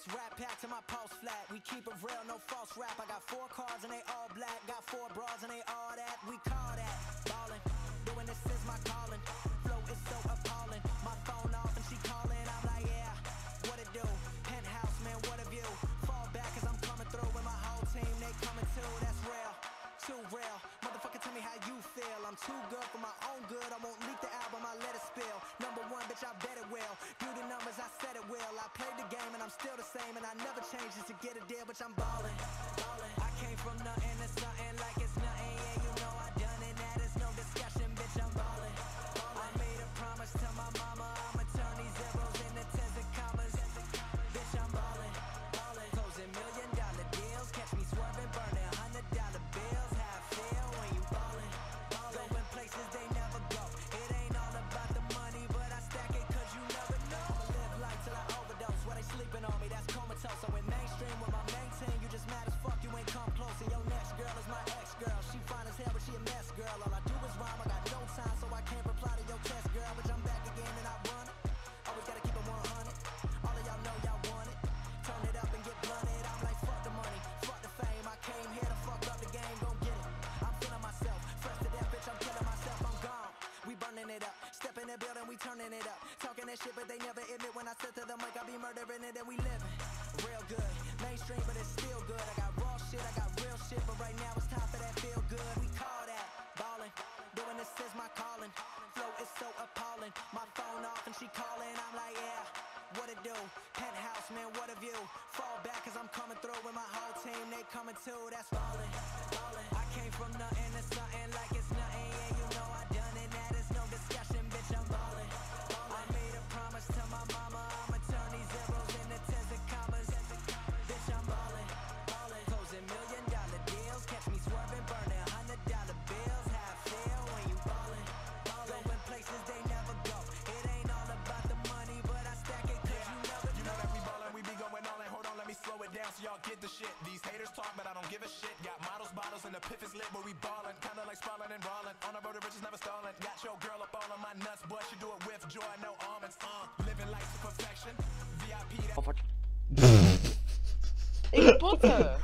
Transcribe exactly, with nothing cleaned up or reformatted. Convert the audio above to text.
rap pack to my pulse flat. We keep it real, no false rap. I got four cars and they all black. Got four bras and they all that. We call that ballin'. Doing this is my calling. Flow is so appalling. My phone off and she calling. I'm like, yeah, what it do? Penthouse, man, what a view. Fall back cause I'm coming through with my whole team. They coming too, that's real. Too real. Motherfucker, tell me how you feel. I'm too good for my own good. I won't leak the album, I let it spill. Number one, bitch, I bet it will. Do the numbers, I said it will. I played the game and I'm still the same. And I never change just to get a deal, bitch, I'm ballin'. Ballin'. I came from nothing to something like it's nothing. Yeah, you know I done it. That is no discussion, bitch, I'm ballin'. Ballin'. I made a promise to my mama. I'ma turn these zeros into tens and commas. Bitch, I'm ballin'. Ballin'. Closing million dollar deals. Catch me swerving, burning hundred dollar bills. How I feel when you ballin'. Ballin'. Going places they never go. It ain't all about the money, but I stack it cause you never know. I'ma live life till I overdose. While they sleeping on me, that's comatose. I went mainstream with my main team. You just mad as fuck, you ain't come close. And your next girl is my ex-girl. She fine as hell, but she a mess, girl. All I do is rhyme, I got no time, so I can't reply to your test, girl. But I'm back again and I run it. Always gotta keep it one hundred. All of y'all know y'all want it. Turn it up and get blunted. I'm like, fuck the money, fuck the fame. I came here to fuck up the game, gon' get it. I'm feeling myself, fresh to death, bitch, I'm killing myself, I'm gone. We burning it up, step in the building, we turning it up. Talking that shit, but they never admit when I sit to the mic, I be murdering it and we living real good. Mainstream, but it's still good. I got raw shit, I got real shit, but right now it's time for that feel good. We call that ballin'. Doing this is my calling. Flow is so appalling. My phone off and she calling. I'm like, yeah, what it do? Penthouse, man, what a view. Fall back cause I'm coming through with my whole team. They coming too, that's ballin'. Ballin'. I came from nothing to something like it's nothing. Yeah, you know I done it. That is no discussion, bitch, I'm ballin'. Ballin'. I made a promise to my mama. I'ma turn these zeros into tens and commas. Bitch, I'm ballin'. Ballin'. Closing million dollar deals. Catch me swerving, burning hundred dollar bills. How I feel when you ballin'. Ballin'. Going places they never go. It ain't all about the money, but I stack it cause you never know. You know that we ballin', we be going all in. Hold on, let me slow it down so y'all get the shit. These haters talk, but I don't give a shit. Got models, bottles, and the piff is lit, but we ballin'. Kinda like sprawlin' and brawlin'. On the road to riches, never stallin'. Got your girl up all on my nuts, but she do it with joy, no almonds. Uh, living life to perfection. V I P that. Ej, po co?